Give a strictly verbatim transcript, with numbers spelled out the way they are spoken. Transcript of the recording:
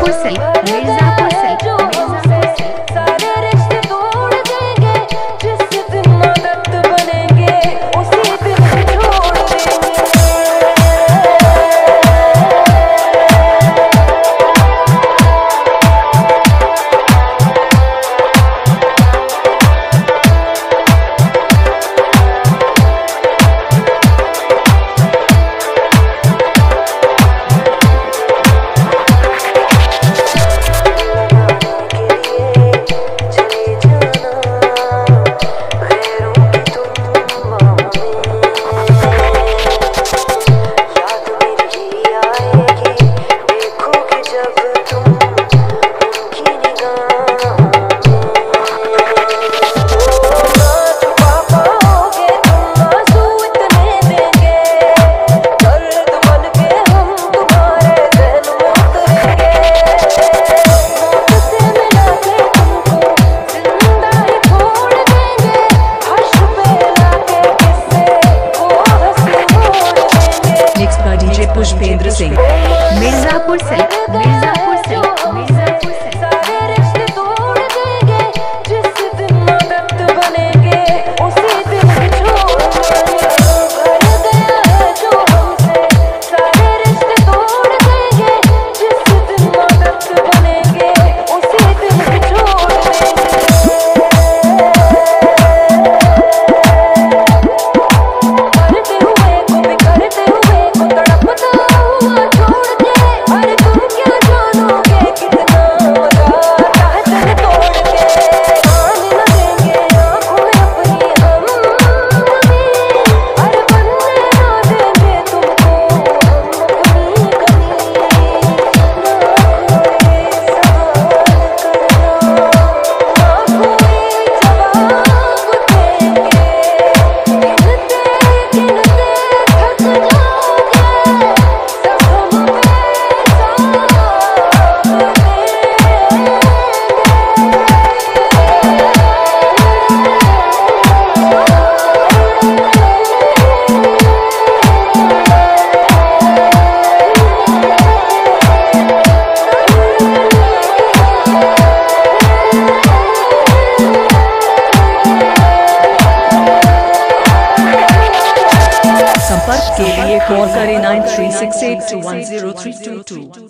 मिर्जापुर से मिर्जापुर से सारे रिश्ते तोड़ देंगे, जिस दिन मदद बनेंगे उसी दिन छोड़ देंगे। पुष्पेंद्र सिंह मिर्जापुर से मिर्जापुर से मिर्जापुर से सारे रिश्ते तोड़ देंगे, जिस दिन मदद बनेंगे उसी दिन छोड़ देंगे। भर गया है जो हमसे, सारे रिश्ते तोड़ देंगे, जिस दिन मदद बनेंगे उसी दिन छोड़ देंगे। करते हुए को बिखरते हुए को तड़पता हुआ छोड़ के, अरे तुम क्या जानोगे कितना मजा आता है दिल तोड़ के। आने न देंगे आँखों में अपनी हम कभी, अरे बनने न देंगे तुमको हम अपनी कभी। ना कोई सवाल करना, ना कोई जवाब देंगे, गिनते गिनते थक जाओगे, सब हम में संपर्क के लिए कॉल करें nine three six eight two one zero three two to.